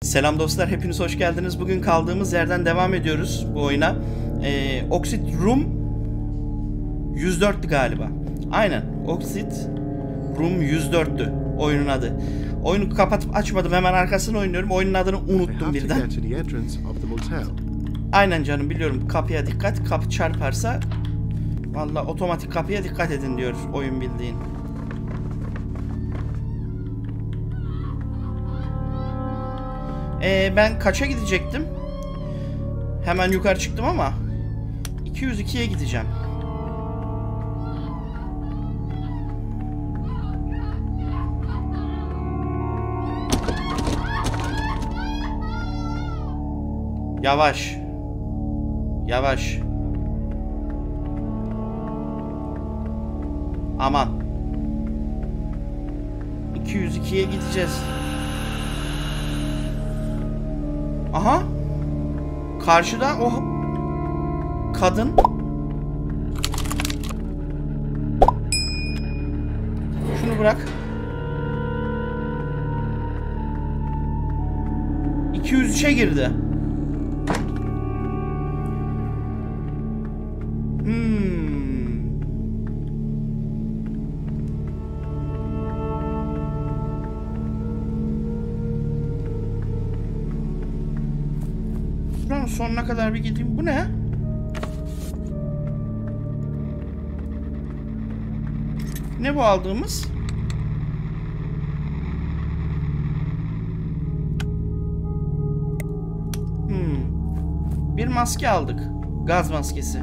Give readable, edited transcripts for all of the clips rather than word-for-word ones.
Selam dostlar, hepiniz hoş geldiniz. Bugün kaldığımız yerden devam ediyoruz bu oyuna. Oxid Room 104'tü galiba. Aynen, Oxid Room 104'tü oyunun adı. Oyunu kapatıp açmadım, hemen arkasını oynuyorum. Oyunun adını unuttum birden. Aynen canım, biliyorum, kapıya dikkat. Kapı çarparsa vallahi otomatik kapıya dikkat edin diyor oyun, bildiğin. Ben kaça gidecektim? Hemen yukarı çıktım ama 202'ye gideceğim. Yavaş. Yavaş. Aman. 202'ye gideceğiz. Aha. Karşıda o kadın. Şunu bırak. 203'e girdi. Buranın sonuna kadar bir gideyim. Bu ne? Ne bu aldığımız? Bir maske aldık. Gaz maskesi.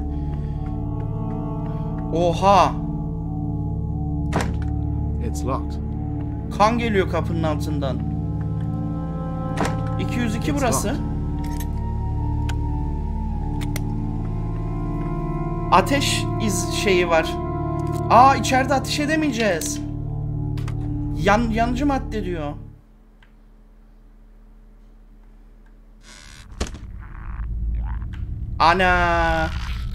Oha! It's locked. Kan geliyor kapının altından. 202 burası. Ateş şeyi var. Aa, içeride ateş edemeyeceğiz. Yanıcı madde diyor. Ana.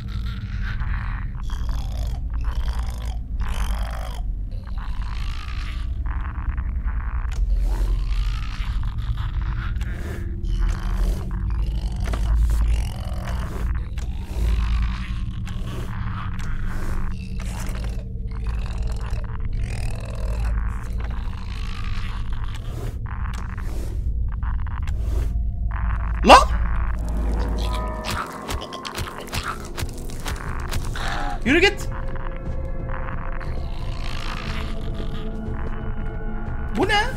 Lan! Yürü git. Bu ne?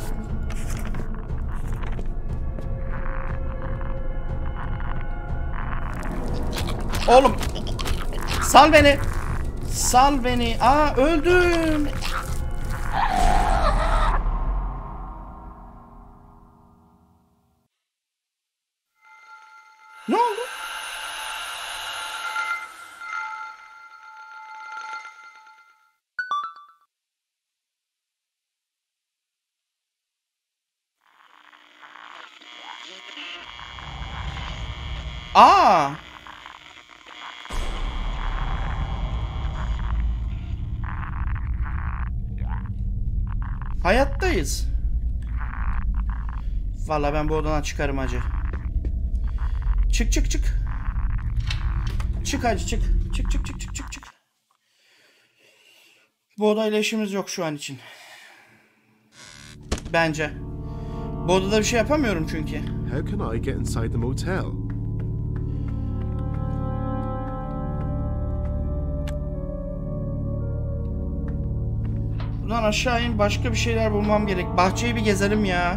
Oğlum. Sal beni. Sal beni. Aa, öldüm. Ne oldu? Aa! Hayattayız. Vallahi ben bu odadan çıkarım hacı. Çık çık çık. Çık hacı çık. Çık çık çık çık çık çık. Bu odayla işimiz yok şu an için. Bence. Bu odada bir şey yapamıyorum çünkü. How can I get inside the motel? Buradan aşağı in, başka bir şeyler bulmam gerek. Bahçeyi bir gezelim ya.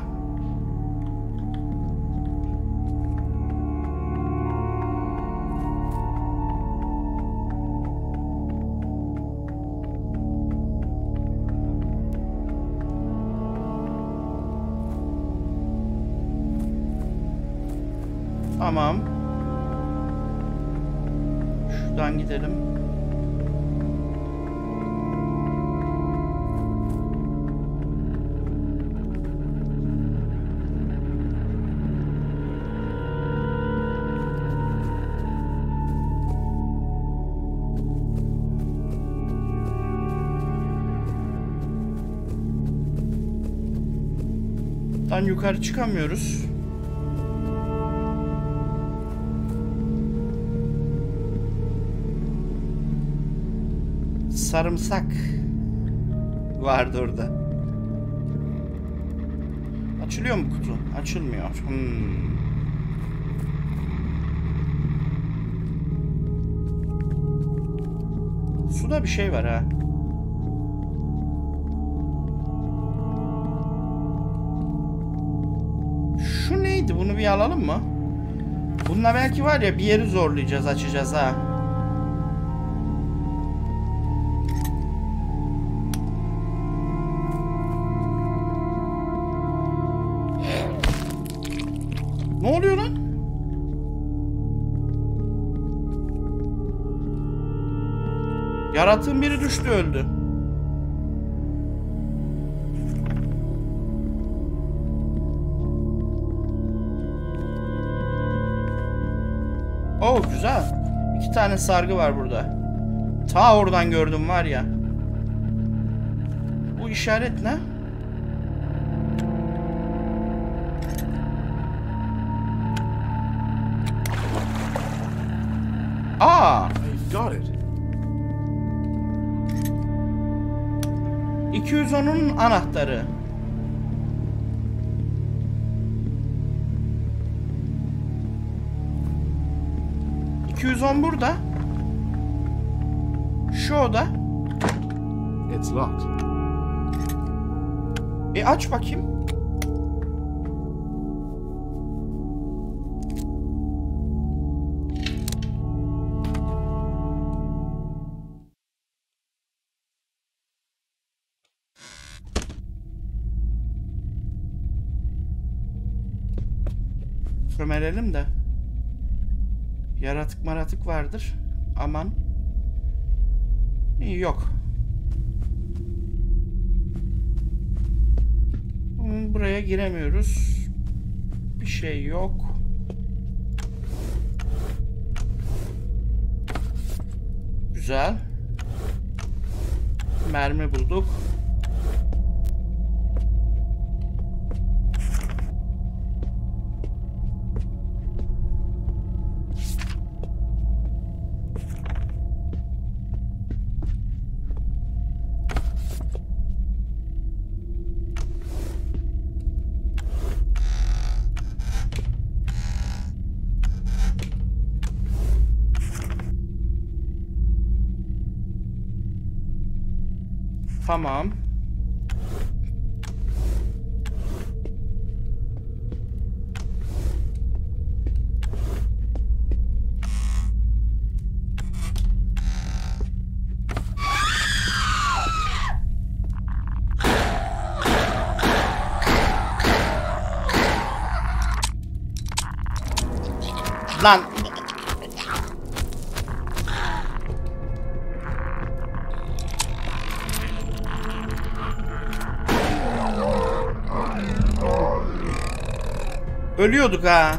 Tamam. Şuradan gidelim. Buradan yukarı çıkamıyoruz. sarımsak vardı orada. Açılıyor mu kutu? Açılmıyor. Suda bir şey var ha. Şu neydi? Bunu bir alalım mı? Bununla belki var ya bir yeri zorlayacağız, açacağız ha. Ne oluyor lan? Yaratığın biri düştü, öldü. Oh, güzel. 2 tane sargı var burada. Ta oradan gördüm var ya. Bu işaret ne? Aa! I got it. 210'un anahtarı. burada. Şu oda. It's locked. Aç bakayım. Kömelelim de. Yaratık maratık vardır. Aman. Yok. Buraya giremiyoruz. Bir şey yok. Güzel. Mermi bulduk. Tamam. Lan. Ölüyorduk ha.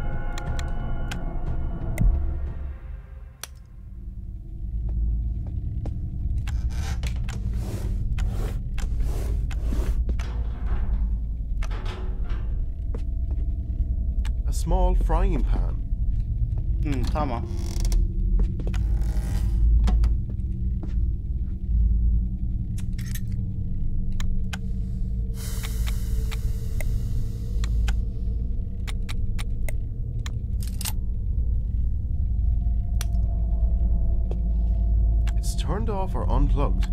A small frying pan. Tamam. It's turned off or unplugged.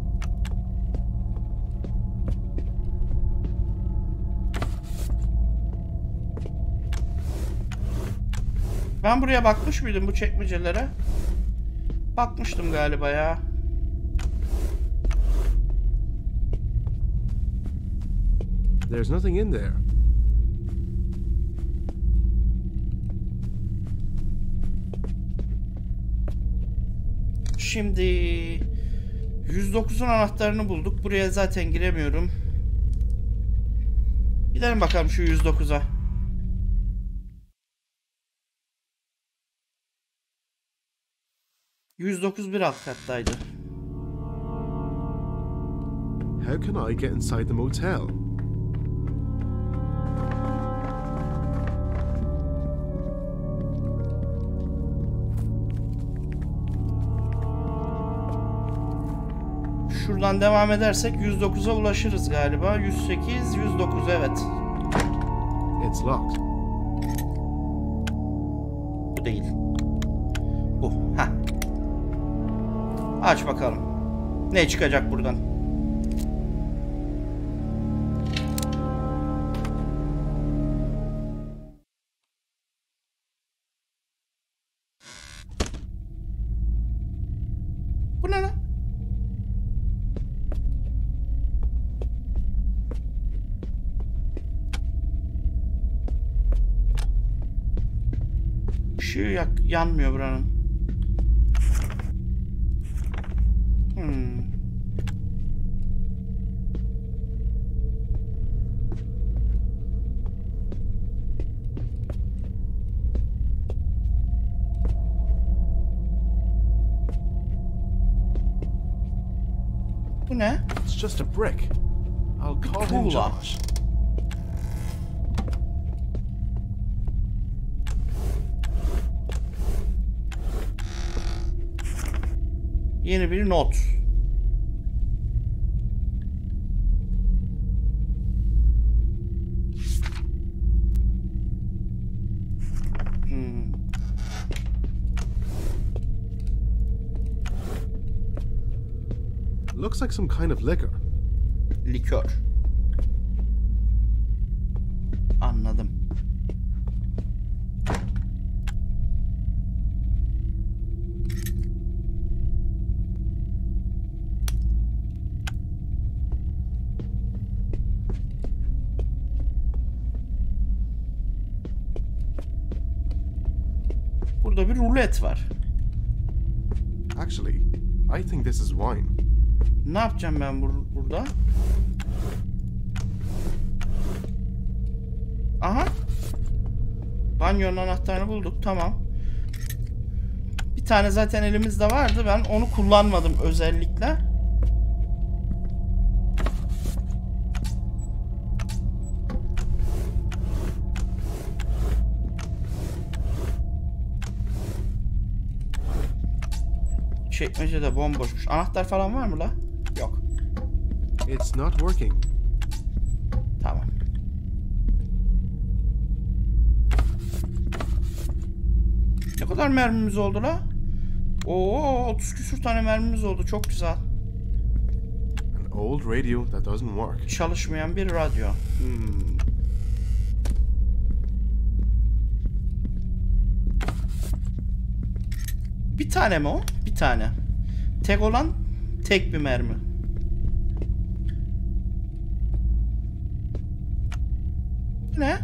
Ben buraya bakmış mıydım, bu çekmecelere? Bakmıştım galiba ya. There's nothing in there. Şimdi 109'un anahtarını bulduk. Buraya zaten giremiyorum. Gidelim bakalım şu 109'a. ...109 bir alt kattaydı. How can I get inside the motel? Şuradan devam edersek 109'a ulaşırız galiba. 108, 109 evet. It's locked. Bu değil. Bu. Heh. Aç bakalım. Ne çıkacak buradan? Bu ne lan? Işığı yanmıyor buranın. Bu ne? It's just a brick. I'll call him tuğla. Josh. Yeni bir not. Looks like some kind of liquor. Likör. Anladım. Burada bir rulet var. Actually, I think this is wine. Ne yapacağım ben burada? Aha. Banyonun anahtarını bulduk. Tamam. Bir tane zaten elimizde vardı. Ben onu kullanmadım özellikle. Çekmece de bomboşmuş. Anahtar falan var mı la? Yok. It's not working. Tamam. Ne kadar mermimiz oldu la? Oo, 30 küsur tane mermimiz oldu. Çok güzel. An old radio that doesn't work. Çalışmayan bir radyo. Bir tane mi o? Bir tane. Tek olan tek bir mermi. Bu ne?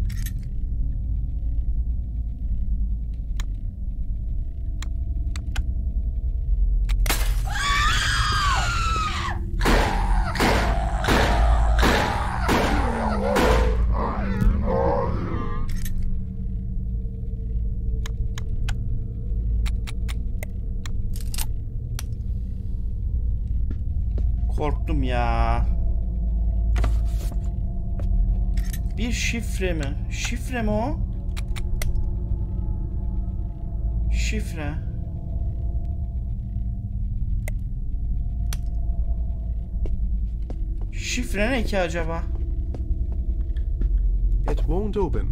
Korktum ya. Bir şifre mi? Şifre mi o? Şifre. Şifre ne ki acaba? It won't open.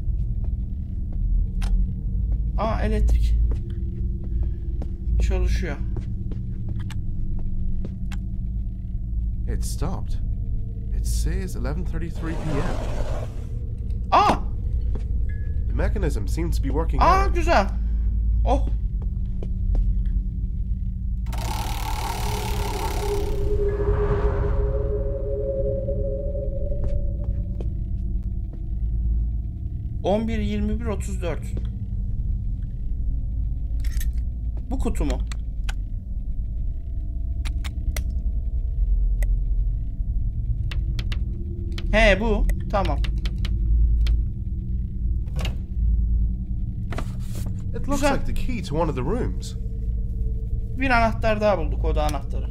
Aa, elektrik. Çalışıyor. It stopped. It says 11:33 p.m. Aa! The mechanism seems to be working Aa, now. güzel. Oh. ...11, 21, 34. Bu kutu mu? He, bu. Tamam. It looks Güzel. like the key to one of the rooms. Bir anahtar daha bulduk. Oda anahtarı.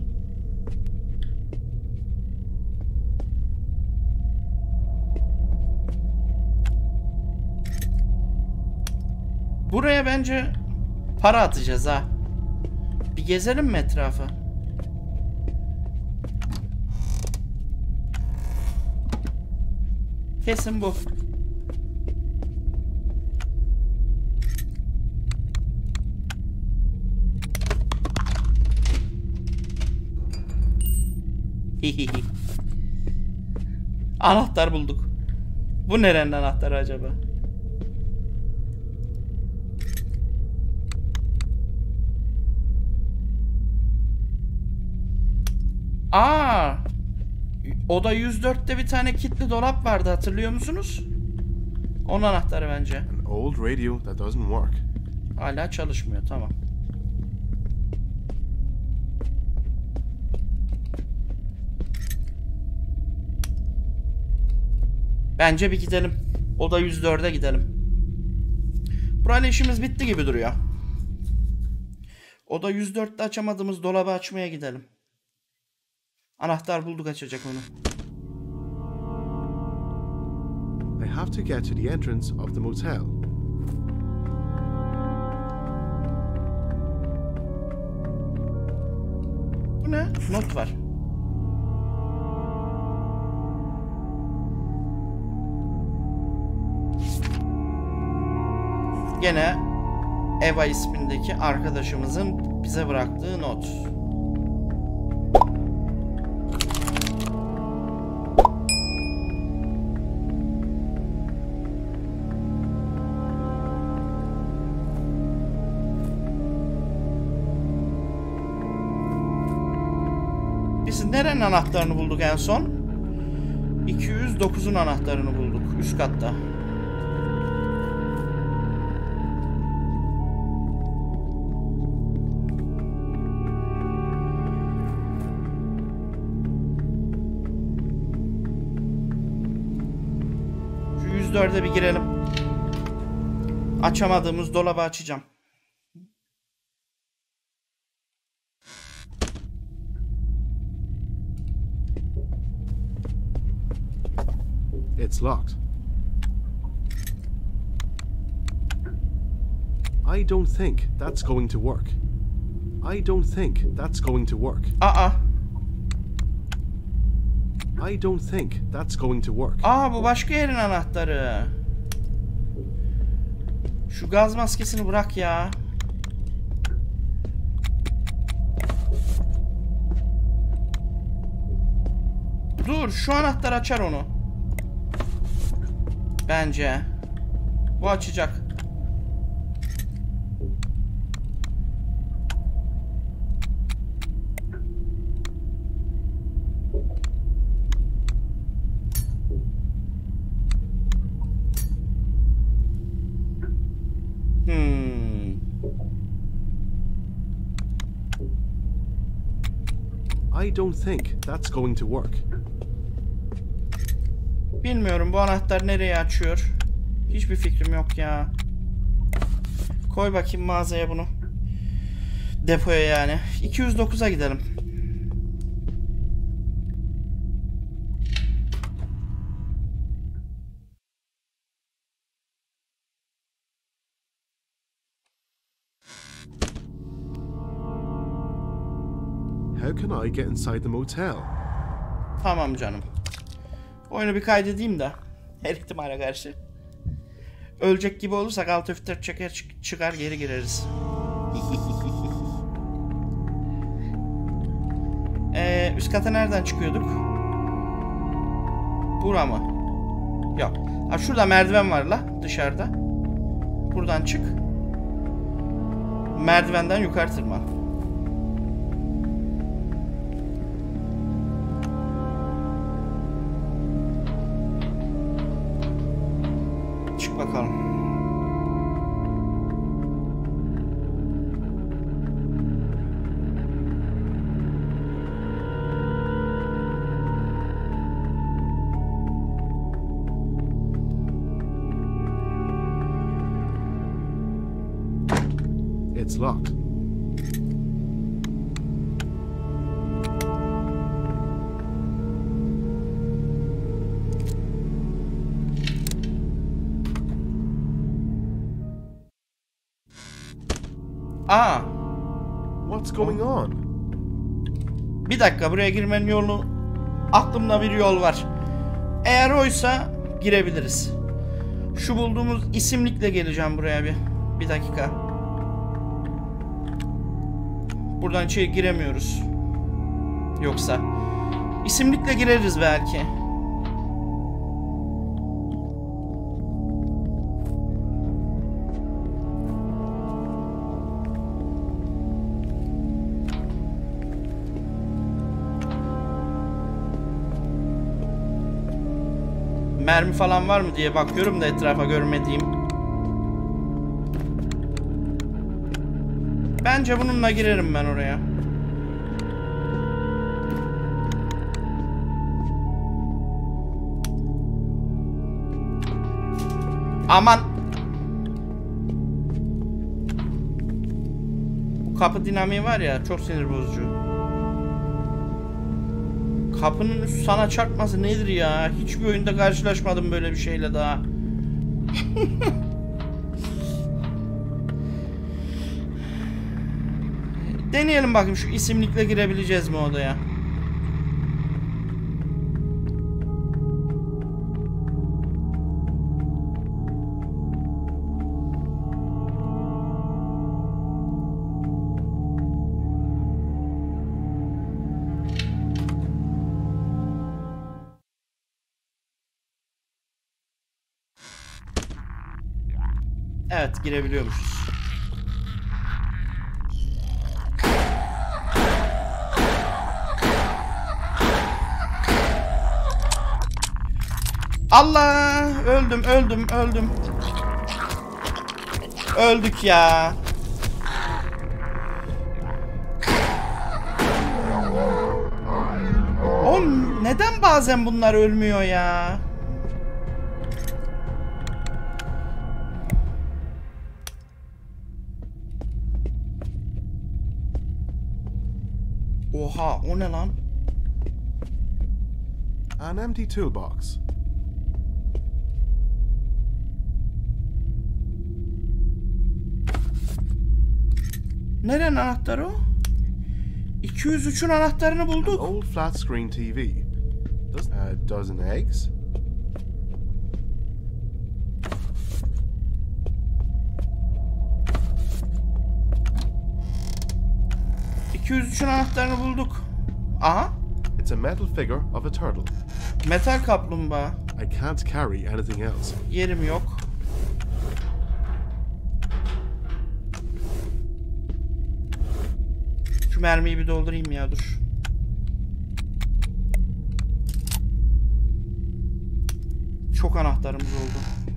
Buraya bence para atacağız ha. Bir gezelim mi etrafı? Kesin bu. Anahtar bulduk. Bu nerenin anahtarı acaba? Aa! Oda 104'te bir tane kilitli dolap vardı, hatırlıyor musunuz? Onun anahtarı bence. An old radio that doesn't work. Hala çalışmıyor, tamam. Bence bir gidelim. Oda 104'e gidelim. Burayla işimiz bitti gibi duruyor. Oda 104'te açamadığımız dolabı açmaya gidelim. Anahtar bulduk, açacak onu. I have to get to the entrance of the motel. Bu ne? Not var. Gene Eva ismindeki arkadaşımızın bize bıraktığı not. Biz nerenin anahtarını bulduk en son? 209'un anahtarını bulduk üst katta. Şu 104'e bir girelim. Açamadığımız dolabı açacağım. It's locked. I don't think that's going to work. I don't think that's going to work. I don't think that's going to work. Bu başka yerin anahtarı. Şu gaz maskesini bırak ya. Dur, şu anahtar açar onu. Bence. Bu açacak. I don't think that's going to work. Bilmiyorum, bu anahtar nereye açıyor? Hiçbir fikrim yok ya. Koy bakayım mağazaya bunu. Depoya yani. 209'a gidelim. How can I get inside the motel? Tamam canım. Oyunu bir kaydedeyim de. Her ihtimale karşı. Ölecek gibi olursak alt F4 çeker çıkar geri gireriz. Üst kata nereden çıkıyorduk? Bura mı? Yok. Ha, şurada merdiven var la dışarıda. Buradan çık. Merdivenden yukarı tırman. Çık bakalım. It's locked. What's going on? Bir dakika, buraya girmenin yolu, aklımda bir yol var. Eğer oysa girebiliriz. Şu bulduğumuz isimlikle geleceğim buraya bir. Bir dakika. Buradan içeri giremiyoruz. Yoksa isimlikle gireriz belki. Mermi falan var mı diye bakıyorum da etrafa görmediğim. Bence bununla girerim ben oraya. Aman. Bu kapı dinamiği var ya, çok sinir bozucu. Kapının üstü sana çarpması nedir ya? Hiçbir oyunda karşılaşmadım böyle bir şeyle daha. Deneyelim bakayım, şu isimlikle girebileceğiz mi odaya? Evet, girebiliyormuşuz. Allah! Öldüm. Öldük ya. Oğlum neden bazen bunlar ölmüyor ya? Oha, o ne lan? An empty toolbox. Nerenin anahtarı o? 203'ün anahtarını bulduk. Old flat screen TV. Dozen eggs. ...203'ün anahtarını bulduk. Aha. It's a metal figure of a turtle. Metal kaplumbağa. I can't carry anything else. Yerim yok. Şu mermiyi bir doldurayım ya, dur. Çok anahtarımız oldu.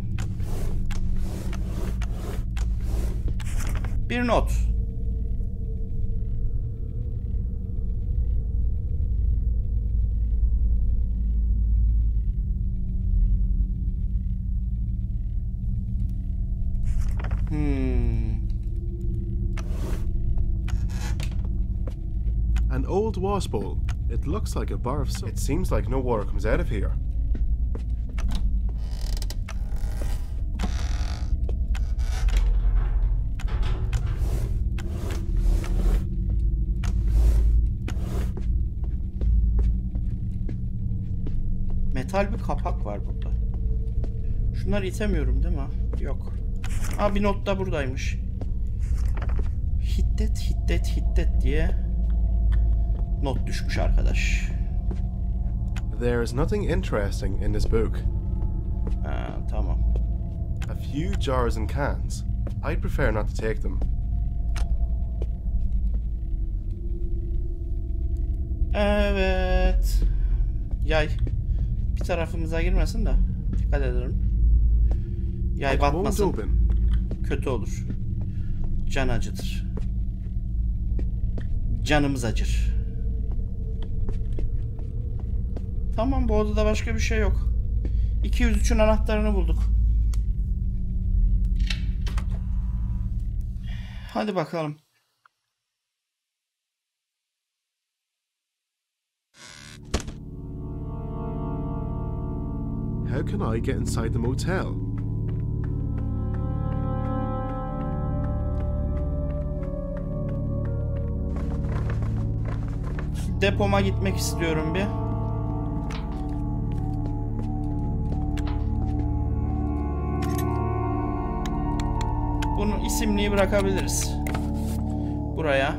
Bir not. An old wash bowl. It looks like a bar of soap. It seems like no water comes out of here. Metal bir kapak var burada. Şunları itemiyorum değil mi? Yok. Aa, bir not da buradaymış. Hiddet diye not düşmüş arkadaş. There is nothing interesting in this book. Ha, tamam. A few jars and cans. I'd prefer not to take them. Evet. Yay. Bir tarafımıza girmesin de. Dikkat edelim. Yay It won't batmasın. open. Kötü olur. Can acıtır. Canımız acır. Tamam, bu odada başka bir şey yok. 203'ün anahtarını bulduk. Hadi bakalım. How can I get inside the motel? Depoma gitmek istiyorum bir. Bunu isimliği bırakabiliriz. Buraya.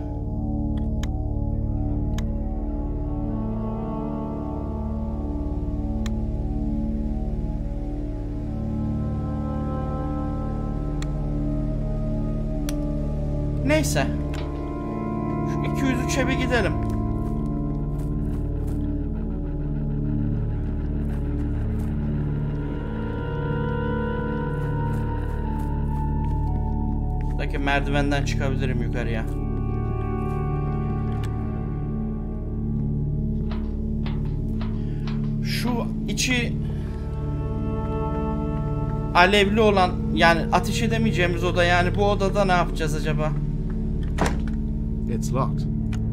Neyse. Şu 203'e bir gidelim. Buradaki merdivenden çıkabilirim yukarıya. Şu içi alevli olan, yani ateş edemeyeceğimiz oda, yani bu odada ne yapacağız acaba? It's locked.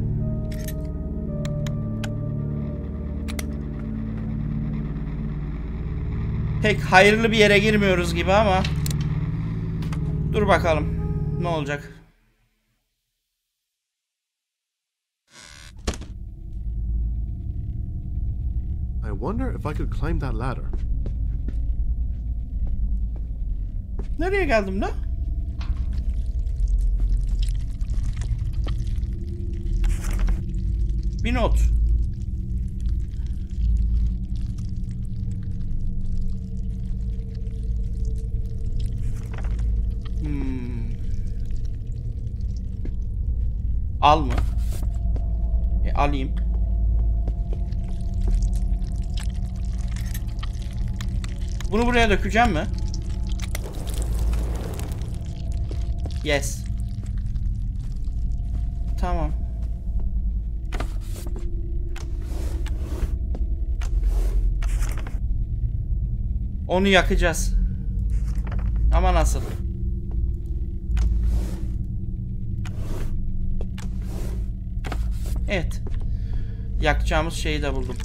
Pek hayırlı bir yere girmiyoruz gibi ama dur bakalım ne olacak. I wonder if I could climb that ladder. Nereye geldim lan? Bir not. Al mı? Alayım. Bunu buraya dökeceğim mi? Yes. Tamam. Onu yakacağız. Ama nasıl? Evet. Yakacağımız şeyi de buldum.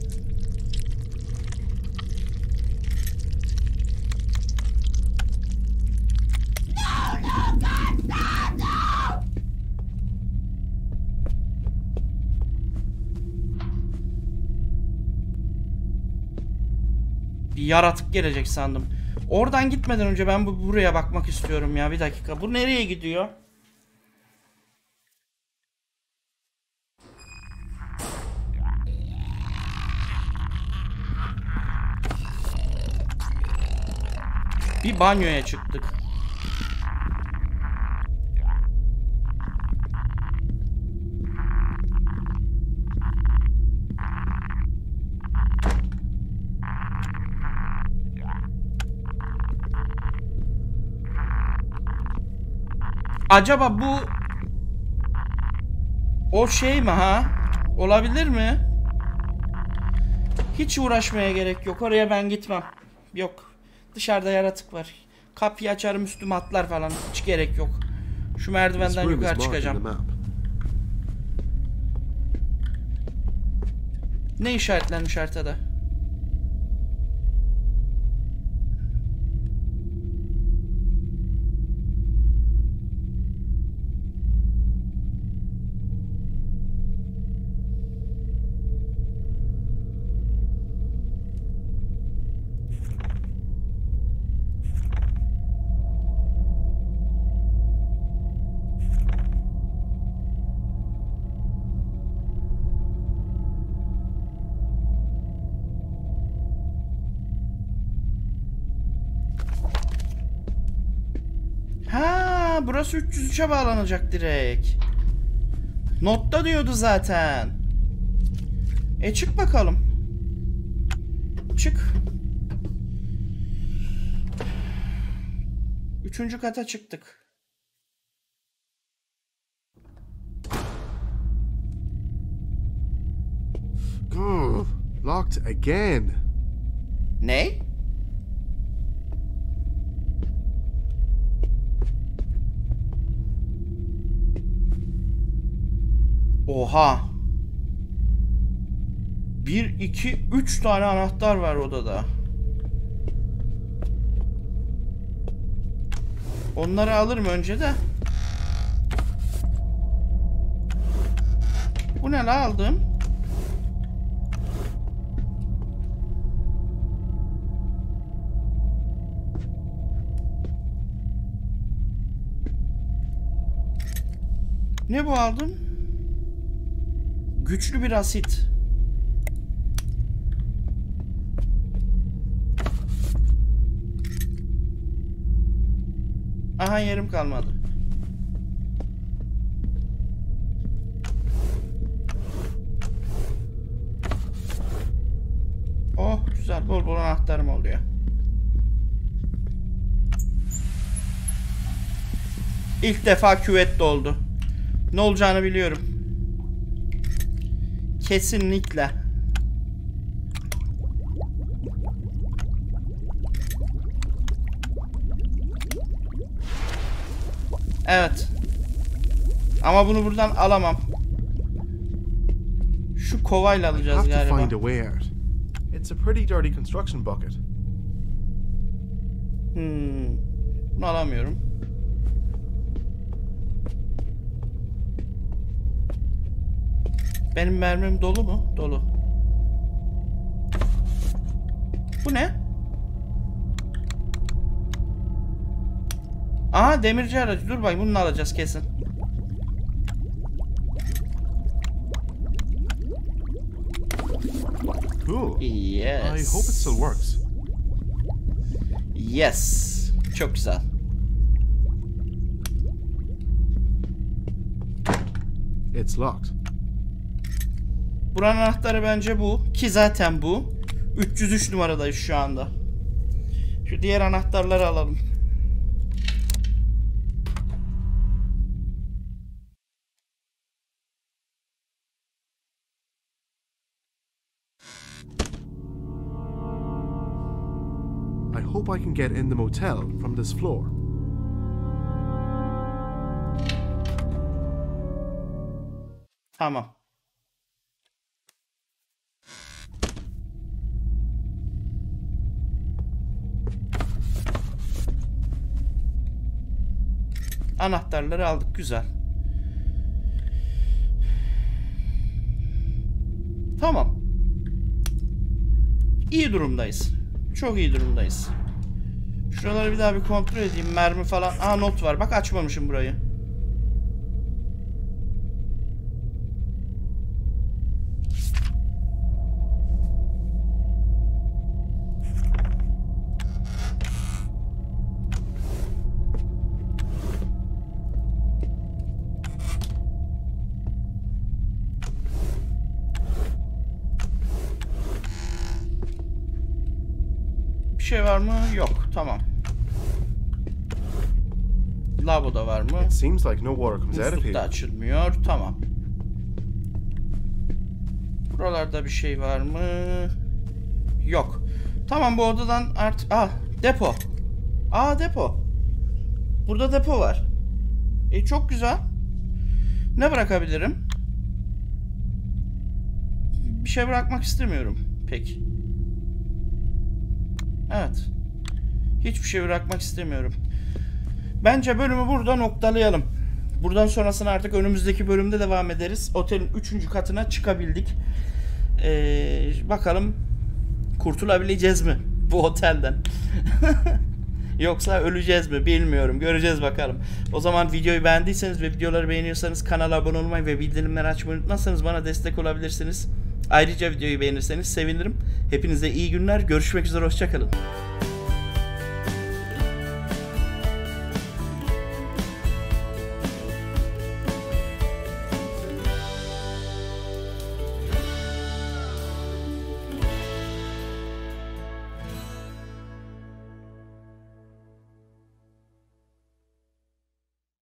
Bir yaratık gelecek sandım. Oradan gitmeden önce ben buraya bakmak istiyorum ya. Bir dakika. Bu nereye gidiyor? Bir banyoya çıktık. Acaba bu o şey mi ha? Olabilir mi? Hiç uğraşmaya gerek yok. Oraya ben gitmem. Yok. Dışarıda yaratık var. Kapıyı açarım, üstüme atlar falan. Hiç gerek yok. Şu merdivenden yukarı çıkacağım. Ne işaretlenmiş haritada? Ha, burası 303'e bağlanacak direkt. Notta diyordu zaten. Çık bakalım. Çık. 3. kata çıktık. Locked again. Ne? Oha. 1, 2, 3 tane anahtar var odada. Onları alırım önce de. Bu ne la aldım? Ne bu aldım? Güçlü bir asit. Aha, yerim kalmadı. Oh güzel, bol bol anahtarım oluyor. İlk defa küvet doldu. Ne olacağını biliyorum. Kesinlikle. Evet. Ama bunu buradan alamam. Şu kovayla I alacağız have to galiba. find a way out. It's a pretty dirty construction bucket. Bunu alamıyorum. Benim mermim dolu mu? Dolu. Bu ne? Aa, demirci aracı. Dur bakayım, bunu alacağız kesin. Cool. Yes. I hope it still works. Yes. Çok güzel. It's locked. Buranın anahtarı bence bu. Ki zaten bu. 303 numaradayız şu anda. Şu diğer anahtarları alalım. I hope I can get in the motel from this floor. Tamam. Anahtarları aldık, güzel. Tamam. İyi durumdayız. Çok iyi durumdayız. Şuraları bir daha bir kontrol edeyim. Mermi falan. Aa, not var. Bak, açmamışım burayı. Bir şey var mı? Yok. Tamam. Lavaboda var mı? It seems like no water comes out of Musluk da here. açılmıyor. Tamam. Buralarda bir şey var mı? Yok. Tamam, bu odadan artık... depo. Depo. Burada depo var. Çok güzel. Ne bırakabilirim? Bir şey bırakmak istemiyorum. Peki. Evet. Hiçbir şey bırakmak istemiyorum. Bence bölümü burada noktalayalım. Buradan sonrasını artık önümüzdeki bölümde devam ederiz. Otelin 3. katına çıkabildik. Bakalım kurtulabileceğiz mi bu otelden? Yoksa öleceğiz mi bilmiyorum. Göreceğiz bakalım. O zaman videoyu beğendiyseniz ve videoları beğeniyorsanız kanala abone olmayı ve bildirimleri açmayı unutmazsanız bana destek olabilirsiniz. Ayrıca videoyu beğenirseniz sevinirim. Hepinize iyi günler. Görüşmek üzere. Hoşça kalın.